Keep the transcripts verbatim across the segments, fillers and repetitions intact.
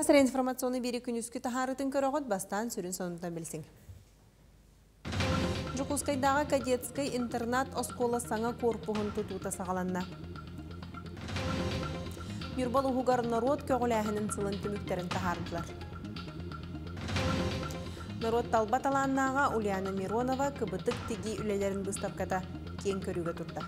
Асыр информационный бері күнүскү тахарытын көрөгөт бастан сүрін сонундан білсің. Жукускайдағы кадетскай интернат оскола саңа корпуғын тұтуыта сағаланна. Юрбал уғығар народ көгіләхінің сылын түміктерін тахардылар. Народ талбат аланнаға Ульяна Миронова кыбытык тиги үлелерін бұстапката кен көрігі тұрда.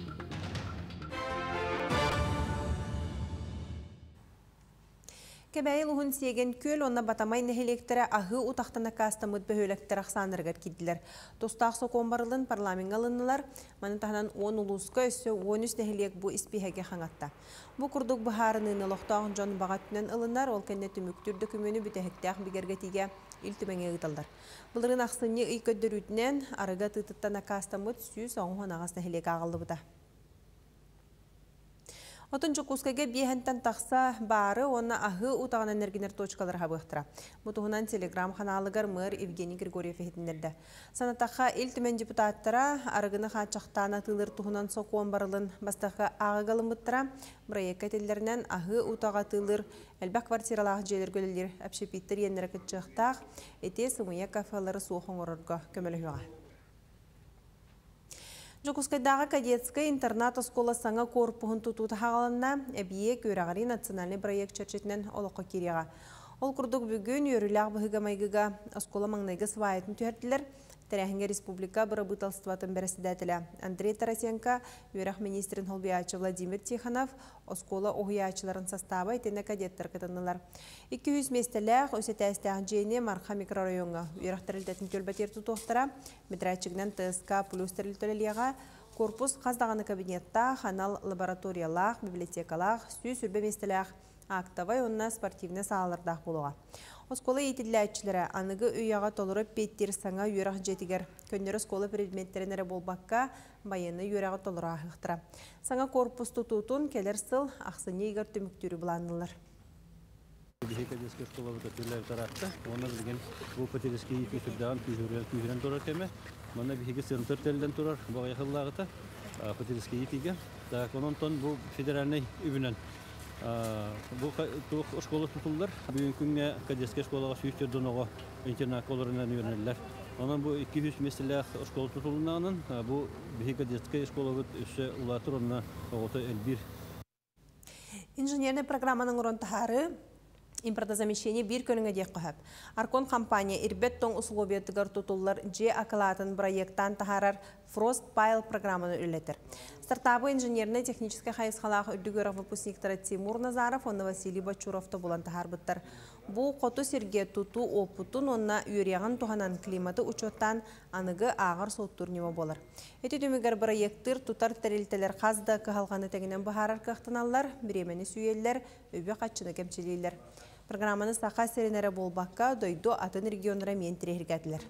Кебәйіл ұғын сеген көл, онна батамай нәхелектері ағы ұтақтана кастамыд бөхөлектер ақсанырғар кеділер. Достақ соқуын барылын парламент алынылар, манытағынан он ұлысқа өсі он үс нәхелек бұ іспейхеге қаңатта. Бұ күрдік бұхарының ұлықтағын жон бағаттынан ылынар, ол кәнне түміктүрді күмені бүтәхіктәқ бігергетіге үлтіменге ұталдар. Бұлырын ақсыны үйкөддір үтінен арыға тұтыттана кастамыд сүйіс оңған ағас нәхелек ағылды бұда. Отын Жукускайга бейхентен тақса бары, оны ағы ұтағын энергинер точкалар хабықтыра. Бұтығынан телеграм қаналығар мэр Евгений Григорьев ехетіндерді. Санатаққа ел түмен депутаттара арығыны қачақтан атылыр тұғынан соқуан барылын бастаққа ағы ғалымыттыра. Проект әтелерінен ағы ұтаға атылыр әлбәк квартиралағы желер көлелер әпшепиттер енері күтчіқтақ, әте сымыя кафелары суқын орырға көмеліғаға. Жукускайдағы кадетскай интернат оскола саңа корпуғын тұтуыты хағаланна әбие көрағари национальный проект чәрчетінен олыққа кереға. Ол күрдік бүгін өріліғ бұғыға майгыға оскола маңнайғы свайатын түйәрділер. Тәрәхінге республика бұрабыталстватын бәрісідәтілі Андрей Тарасенко, өрәқ министрін Холбиячы Владимир Тиханов, оскола оғиячыларын составы етені кадеттер кытынылар. екі жүз местеләқ өсетәстәғін жейіне Марха микрорайонға өрәқ тәрілдетін төлбәтер тұтуқтыра, метрачығынан ТСК плюс тәрілтөлелеға, корпус қаздағаны кабинетта, ханал лабораториялақ, библиотекалақ, сүй сүрбе местеләқ, актавай онына спортивны сағалардақ болуға. Оскола етілләтчілері анығы үйаға толырып петтер саңа үйерақ жетігер. Көннері оскола предметтерінері болбаққа байыны үйераға толыра ағықтыра. Саңа корпус тұтутын келер сыл ақсыне егер түміктері бұланылар. Кадетская школа выкатывает тарахта, он разген был патерский кифердан кюзурел кюзурен турар теме, мана бихиге центр телден турар, багаяхаллагата, патерский киге, так он тон был федеральный үбүнен. Бұл школа тұтылдар, бүгін күнге кадетская школаға сүйістерден оға интернат колорынан үйренелер. Онан бұл екі жүз меселі школа тұтылынағынан, бұл бігі кадетская школа өсі ұлатыр онына оғыты әлбір. Инженерный программаның ұрантахары импортозамещение бір көніңе дек қөхіп. Аркон компания ирбет тоң условиятығар тұтылылар же акылатын проекттан тахарар Frostpile программаны үлетір. Стартабы инженерный технический хайысқалағы үрдігірі выпускниктары Тимур Назаров, онны Василий Бачуровты болан тахар бұттыр. Бұл қоту серге тұту опытын онна үйреген туғанан климаты учоттан анығы ағыр соттыр нева болыр. Эти түмігер проекттыр тұтар тәрелтелер қазды қығалғаны тәгінен бұхарар қықтыналар, біремені сүйелер, өбе қатшыны кәмчелейлер. Программаны сақа серенері болбаққа дойду атын регионыра мен тірергәділер.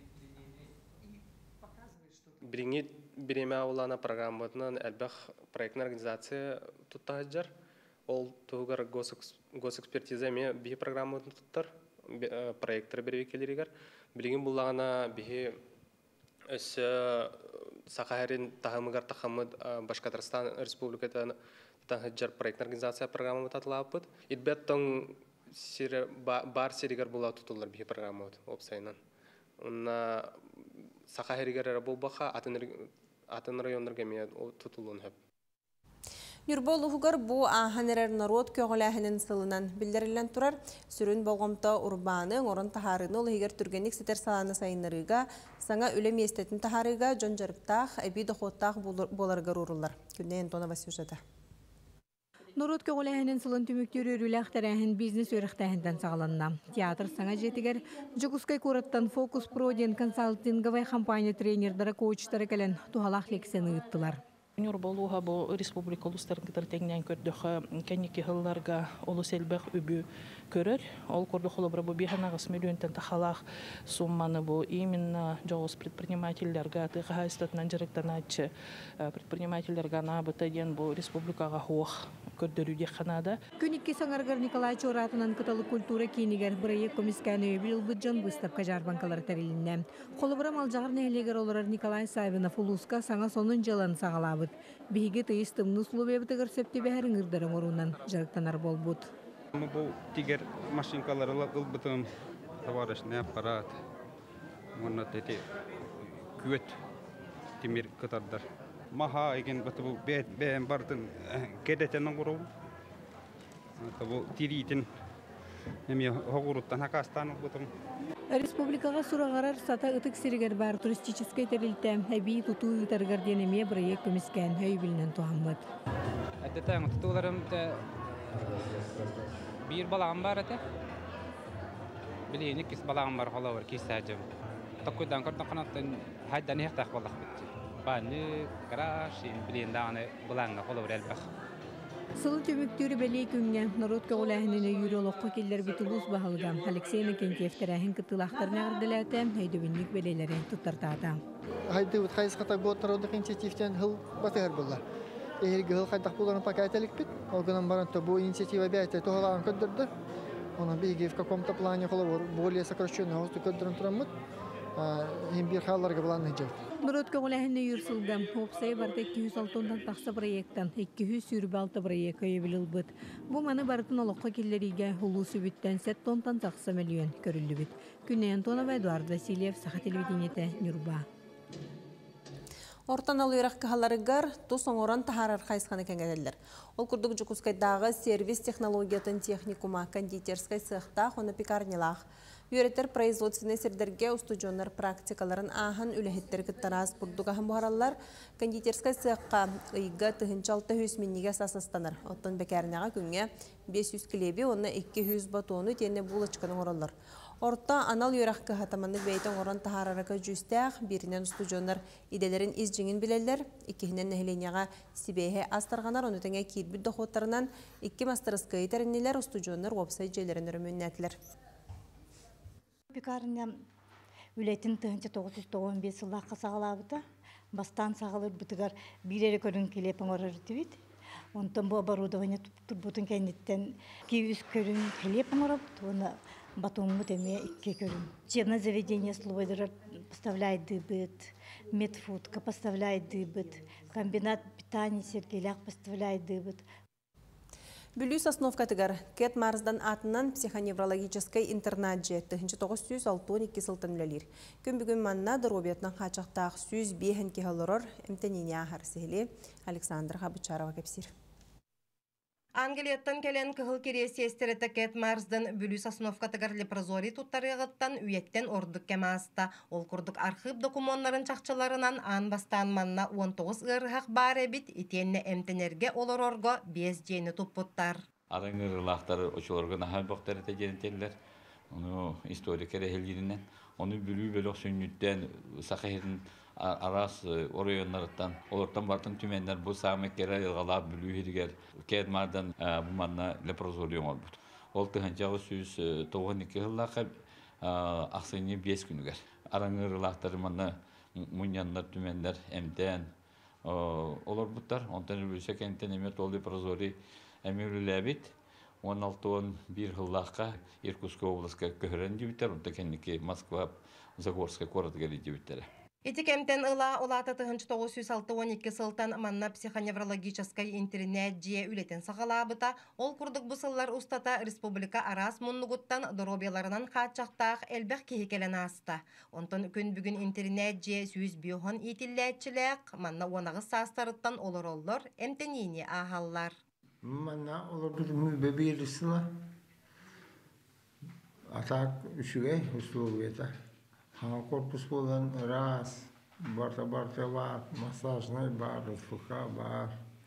Біріңе біреме аулана программатынан әлбәқ проектный организация тұттағыджар. Ол тұғығар госэкспертиза ме бігі программатын тұттар, проекттар беревекелерігер. Білген бұлағына бігі өсі сақағарин тағымығар тақамыд Башқатарстан республикатан тағыджар проектный организация программы татылап бұд. Идбет тоң бар серігер бұла тұтылар бігі программат опсайынан. Онна сақағаригер әрі бұл бақа атын районларға ме тұтылуын хөп. Юрбол ұғығыр бұ ағанерер народ көғіләхінің сылынан білдерілен тұрар, сүрін болғымта урбаны, орын тахарыны олығығыр түргенік сетер саланы сайынырыға, саңа өлем естетін тахарыға жон жарықтақ, әбі доқоттақ боларғыр ұрылар. Күнде Антонова сюжеті. Народ көгіләхінің сылын түміктері үріләқтәрәхін бизнес өріқтәхінден сағаланна. Театр саңа жетігер, Жукускай көраттан Focus Pro ден консалтинговай компания тренердары коучтары кәлін туғалақ лексені ұйттылар. Нюрболуға бұл республика ұлыстарын кітір тәңнен көрдіқі кәнекі ғылларға олы сәлбәқ үбі көрір. Ол көрдіқ олы бұл бейханағыз миллионтен тақалақ сумманы бұл именно жоғыз предпринимательлерға тұға айстатынан жарықтан айтшы предпринимательлерға набыта ден бұл республикаға хоқ көрдіруде қанада. Күнікке саңарғар Николай Чоратынан кыталы культура кейінігер бірайек комискәні өбіл бұджан выставка жарбанкалары тәрелінне. Қолыбырам алжағыр нәйлегер оларар Николай Савинов ұлысқа саңа сонын жалан сағалабыд. Биге тыйыстымны условия бітігір сөпті бәхәрін үрдірім орунан жарықтанар бол бұд. Bu tiger машинкалар ылбытын товарищный аппарат. Онна тети күөт тимир кытардар. Маха еген бу бен бардын кедетен гуру. Бу тиритин эми хогуруттан хакастан бутун. Республикага сурағарар сата ытык сиригер бар туристической терилтем хэби туту ытаргар денеме проект көміскен хөй билнен туаммыт. Әттетәң тутуларым bir balağım var ete. Bileyini kis balağım var hala var kis sacım. Takkudan kortan kanattan haydan hektak balak bitti. Bani karaş bileyin dağını balağına hala var elbaq. Sılı tümüktürü belli küngen Narodka ulahinin yürü olukku killer bituluz bahalgam. Alexey Nikentiev terehin kıtılaqtarına gırdilatem heydübinlik belelerin tuttartatam. Haydi ut hayız kata gotaroduk inisiatiften hıl batır bullar. Eğer gıl kaydak bulanın pakaytelik bit. Olgunun baranta bu inisiativa бяйте тоғалаған көддірді. Оның бейге в каком-то плане қолы более сокращенный хосты көддірін тұрамыд. Hem bir халларға бұланы жел. Narodka ulahinin yürüsülgam. Hopsay barda iki yüz altından taqsa proyektan iki yüz yürübü altı proyek öyebilil bit. Bu manı barıtın olukka killeriga hulu sübütten set tontan taqsa milyon körüllü bit. Güneyен Тонова, Эдуард Васильев, Саха телевидениете, Нюрба. Ортан алыйрақ кахаларыгар тус оңоран тахарар хайсқаны кәңгәлелер. Ол күрдік Жукускайдағы сервис технологиятын техникума кондитерскай сықта қоны пекарнилақ. Үйретер производственный сердерге устуджонлар практикаларын ахан үләхеттер кіттараз бұрдық ахын бұхаралар кондитерскай сыққа ұйға тұхынчалты хүс минниге сасыстаныр. Оттан бекәрнеға күнге бес жүз кілебі, оны екі жүз батоны тені булочканы оралар. Орта анал юрақ кахатаманы бейтен оран тахарарaka жүстәқ, бірінен устуджонлар иделерін изжіңін білелер, иккihінен нәхіленеға сибейхе астарғанар, оны тәңе кейтбіт доқоттарынан икки мастырысқы етерінелер устуджонлар вебсайт желерін өріміннәтілер. Пекарням үлетін тыгынча тоғыз жүз тоқсан бес сылаққа сағалабыда, бастан сағалыр бұтығар бірері көрін келепін орыр түбет. Онтан бұл оборудование тұрбутын кәйнеттен екі жүз көрін келепін орыр, оны батонмут эме икки көрүм. Учебное заведение слойдер поставляет дыбыт, медфудка поставляет дыбыт, комбинат питания сергеляк поставляет дыбыт. Бүлүс основкатыгар Кет Марсдан атынан психоневрологической интернат жетті. тоғыз жүз алтын эки сылтын үлелер. Күн бүгін манна дұробетінің қачақтақ сүз бейхін кехалырыр әмтеніне ағар сехілі Александр Хабычарова кепсір. Англияттан келен кығыл кересі естереті Кет Марсдан бүліс основкатыгар лепрозорий туттарығыттан үйеттен ордық кемаста. Ол күрдік архив документарын чақчыларынан ан бастан манна он тоғыз ырғақ бар әбіт итенне әмтенерге олар орго бес жені тұппыттар. Арың ырғақтары очыларға нахал боқтары тәженетелер. Оны историкері әйелдерінен. Оны бүлі бөлік сүннүттен сақайырын арас орайонларыттан, олардан бартын түменler бұл сағымекері елғалап бүлі едігер кәдмардан бұманна лепрозориум ол бұд. Ол тұханчағы сөз тоғын екі ғыллаққа ақсыны бес күнігер. Араңыр ғылақтары манна мұнянлар түменлер әмден олар бұдтар. Онтан үлісі кәнттен әмет ол лепрозорий әмеулі әбет. он алты он бір ғыллаққа Иркутская областқа көхірен дебіттер. Онта кәнеке Москва, Загорская корот гәрі дебіттері. Этикемтен ыла олата тыгынчы тоғыз жүз алты он эки сылтан манна психоневрологической интернет жие үлетен сағалабыта, ол күрдік бұсыллар устата республика арас мұннығыттан доробияларынан қатшақтақ әлбәқ кейкелен аста. Онтан күн бүгін интернет жие сүйіз бүйоған итилләтчілек, манна онағы састарыттан олар олар әмтеніне ағалар. Манна олар дүрмі бәбейрісіла. Атақ үшіге условията. Корпус болан раз, барта-барта бар, массажный бар, ФХ бар,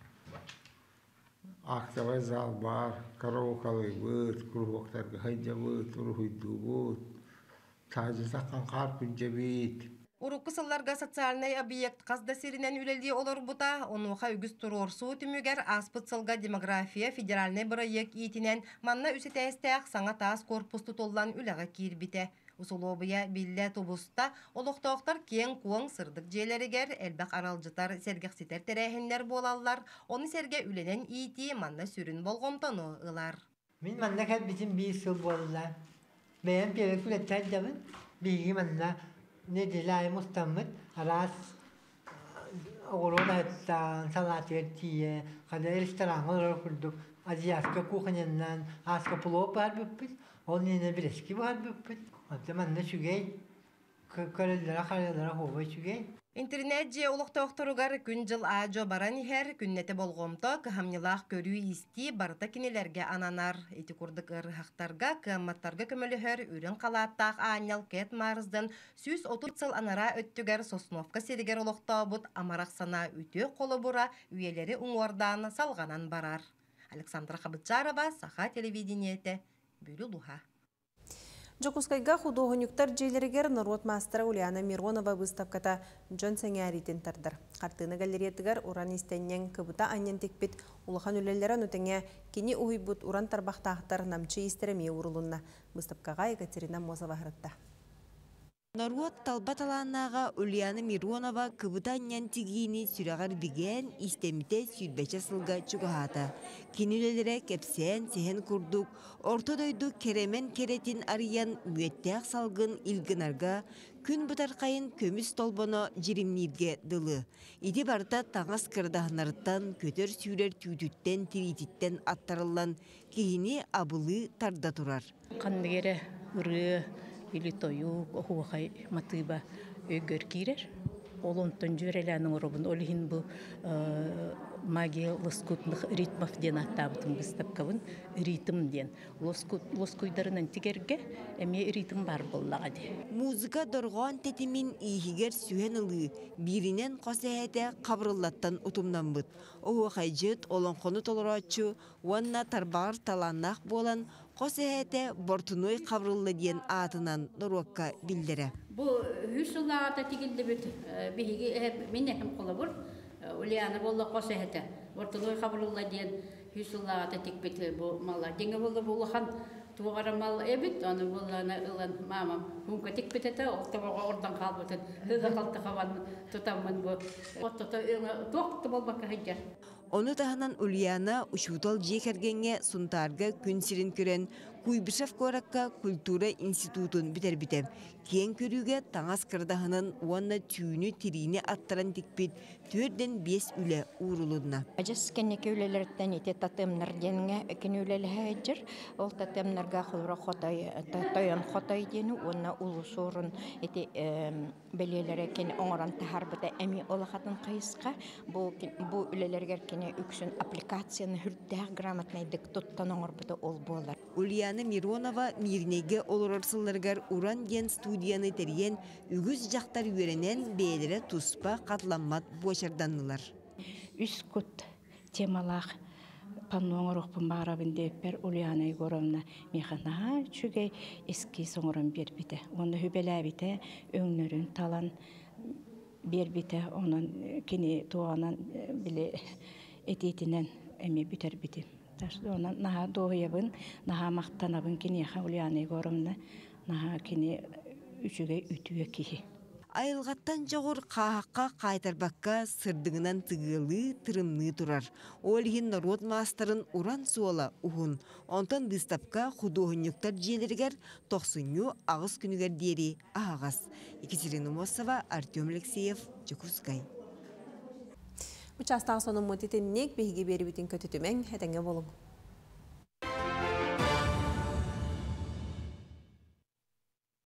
актовый зал бар, караокалы бұд, кругоқтарға хайда бұд, ұрғыйду бұд, тажы таққан қар күнже бейт. Урукку сылларга социальный объект қазда сиринен үлелді олар бұта, онуға үгіз тұрорсу түмігер аспыт сылға демография федеральный проект итінен манна үсетәстәқ саңа таас корпус тұтоллан үліға кирбіте. Усулобыя билле тубуста олуқтоқтар кен куың сырдық желерігер, әлбәқ аралжытар сергекситер терәхінлер болалар, оны серге үленен ити манна сүрін болғымтыны ылар. Мен манна кәл бізім бейі сыл болыла. Бәйін перек үлеттәр жабын, бейгі манна не делай мұстамыд, арас оғырын әттан, салат ертие, қада ресторан олар күрдік, азиатка кухнянан аска плов бар бүппит. Ол нене брески бар бүппит. Ата манна шүгей. Көрөлләр харалар хова шүгей. Интернет же улуқтауқтаругар күн жыл ажо баран ихер күннете болғомто кыхамнылақ көрүү исти барыта кинелерге ананар. Эти курдык ырыхақтарға кымматтарға көмөліхер үрін қалаттақ анял кет марыздың сүз отыз сыл анара өттігер Сосновка серігер улуқтаубыт амарақ сана үті қолы бұра үйелері ұңуардан салғанан барар. Александра Хабытжарова, Саха телевидениеті, Бүрі Луха. Жокускайга художниктар жейлерігер народ мастера Ульяна Миронова выставката Джон Сәңәритен тардыр. Қартыны галеретігер уран истеннен кыбыта аннен текпет улахан үлелерін өтеңе кені уйбут уран тарбақтақтар намчы истереме урулунна. Выставкаға Екатерина Мозова ғырытта. Народ талбаталанаға Ульяна Миронова кыбыта аннен тегейіні сүрағар биген истемите сүрбәче сылға чуғағата. Кенілелері кепсен, сehen күрдік, ортодойду керемен керетин ариян мүеттәқ салғын илгінарға, күн бұтарқайын көміс толбоно жиримнирге дылы. Иди барда таңас кырдағынарыттан көтер сүйрер түйдіттен тирититтен аттарылан кейіні абылы тарда турар. Қандығері ұры или тою охуахай матыба өгөр кирер. Олонтон жүреләнің ұрыбын олихин бұл магия лоскутных ритмов ден аттабытын выставкабын ритм ден. Лоскуйдарынан тигерге әме ритм бар боллағады. Музыка дорған тетімін ихигер сүйен ылы, бірінен қосаяте қабырылаттан ұтымнан бұд. Оғы қайжет олонқоны толырачу, уанна тарбағыр таланнақ болан, қосаяте бортуной қабырылы ден атынан Норуакка білдері. Бұл үш жыллағата тегілді бүт, бейге мен әкім қолы бұр, Ульяна болла қосаяте, бортуной қабырылы ден үш жыллағата тек біті бұл мала. Денге болы бұл қан туғара мал әбіт, оны болланы ұлан мамам мүнкі тек бітеті, оқтабаға ордан қалбытын, үгі қалты қаванын тұтамын бұл. Оттыты тоқты болбаққа ғайдар. Оны тағынан Ульяна ұшутал жекергенге сұнтарға күн сирин көрен Куйбышев коракка культура институтын бітер-бітер. Кен көріге таңас кырдағының уанна түйіні тирини аттаран текпет төрден бес үлі уырылудына. Ажас кенеке үлелерден ете татымнар денге кен үлелі әджір. Ол татымнарға қылыра тойын хотай дені, онна улы сорын ете белелері кен оңыран тахарбыда әмі олақатын қайысқа. Бұл үлелергер кене үксін аппликацияны хүрдәғ грамотнайдық тұттан оңырбыда ол болар. Ульяна Миронова мирнеге олырырсыларгар уран ген студияны терген үгіз жақтар үйеренен бейлері туспа қатламмат бошарданылар. Үс күт темалақ пануаңыр оқпын бағарабын деппер Ульяна Егоровна механа чүгей ескі соңырын бербіті. Оны хүбелі әбіті өңнөрін талан бербіті. Оның кені туғанан біле ететінен әме бүтер біті. Онан наha доғыябын, наha мақтанабын кенеха Ульяна Егоровна, наha кене үчіге үтіге кехи. Айылғаттан жоғыр қағаққа қайтарбаққа сырдыңынан тығылы, тырымны тұрар. Олығын народ мастарын уран суала ұғын. Онтан дыстапқа художниктар желергер тоқсыню ағыз күнігер дері ағас. Екатерина Мосова, Артем Алексеев, Жокускай. Участағы соның мұтетін нек бейге бері бүтін көтітімен әтіңе болың.